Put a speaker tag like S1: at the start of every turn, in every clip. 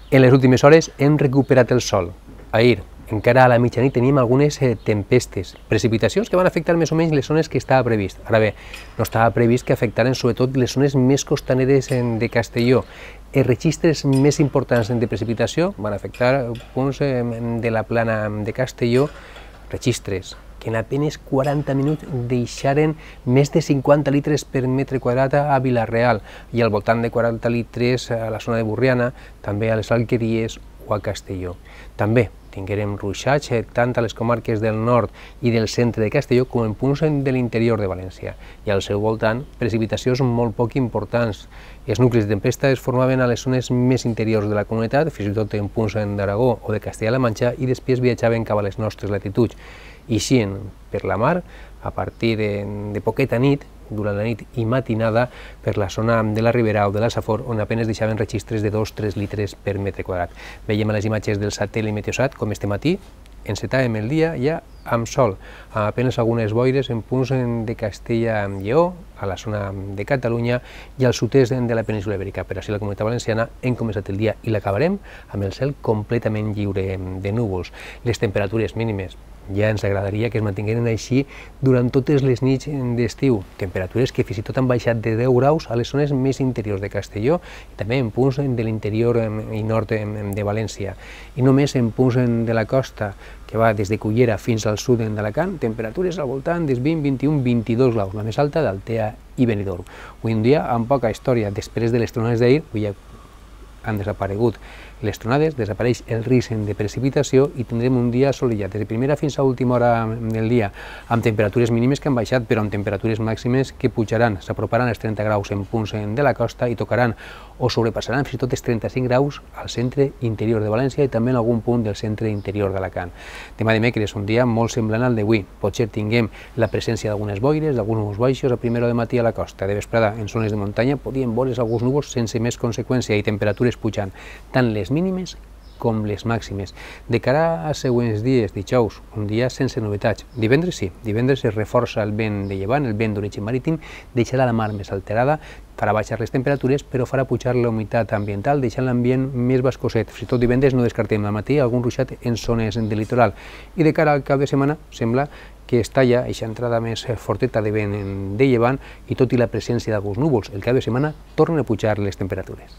S1: En les últimes hores hem recuperat el sol. Ahir, encara a la mitjanit, teníem algunes tempestes, precipitacions que van afectar més o menys les zones que estava previst. Ara bé, no estava previst que afectaren sobretot les zones més costaneres de Castelló. Els registres més importants de precipitació van afectar punts de la plana de Castelló, registres que en apenas 40 minuts deixaren més de 50 litres per metre quadrat a Vila-real i al voltant de 40 litres a la zona de Borriana, també a les Alqueries o a Castelló. També tinguérem ruixats tant a les comarques del nord i del centre de Castelló com en punts de l'interior de València. I al seu voltant, precipitacions molt poc importants. Els nuclis de tempesta es formaven a les zones més interiors de la comunitat, fins i tot en punts d'Aragó o de Castella-La Manxa, i després viatjaven cap a les nostres latituds. Ixien per la mar, a partir de poqueta nit, durant la nit i matinada, per la zona de la Ribera o de la Safor, on apenas deixaven registres de 2-3 litres per metre quadrat. Veiem a les imatges del satèl·lit Meteosat com este matí encetàvem el dia ja amb sol, amb apenas algunes boires en punts de Castella-Lleó, a la zona de Catalunya i al sud-est de la península Ibèrica. Per així la Comunitat Valenciana hem començat el dia i l'acabarem amb el cel completament lliure de núvols. Les temperatures mínimes ja ens agradaria que es mantingueren així durant totes les nits d'estiu, temperatures que fins i tot han baixat de 10 graus a les zones més interiors de Castelló i també en punts de l'interior i nord de València. I només en punts de la costa, que va des de Cullera fins al sud d'Alacant, temperatures al voltant dels 20, 21, 22 graus, la més alta d'Altea i Benidorm. Avui un dia amb poca història, després de les tronades d'ahir, avui ja han desaparegut les tronades, desapareix el risc de precipitació i tindrem un dia assolellat des de primera fins a última hora del dia, amb temperatures mínimes que han baixat, però amb temperatures màximes que pujaran, s'aproparan als 30 graus en punts de la costa i tocaran o sobrepassaran fins i tot els 35 graus al centre interior de València i també en algun punt del centre interior d'Alacant. Demà dimecres, un dia molt semblant al d'avui. Potser tinguem la presència d'algunes boires, d'alguns núvols baixos a primera hora de matí a la costa. De vesprada, en zones de muntanya, podien veure's alguns núvols sense més conseqüència i temperatures pujant, tant les mínimes com les màximes. De cara a següents dies, dijous, un dia sense novetats. Divendres sí, divendres es reforça el vent de llevant, el vent d'origen marítim, deixarà la mar més alterada, farà baixar les temperatures, però farà pujar la humitat ambiental, deixant l'ambient més bascoset. Fins i tot divendres no descartem al matí algun ruixat en zones del litoral. I de cara al cap de setmana sembla que està ja aquesta entrada més forteta de vent de llevant i tot i la presència d'alguns núvols, el cap de setmana tornen a pujar les temperatures.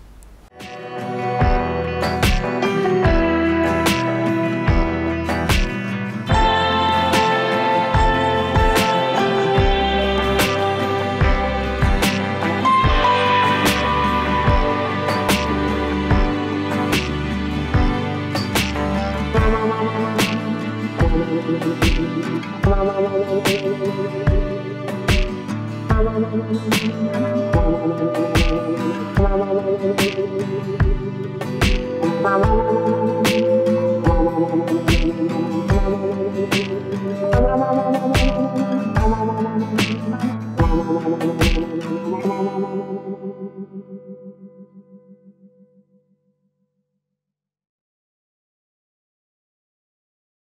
S2: Mama.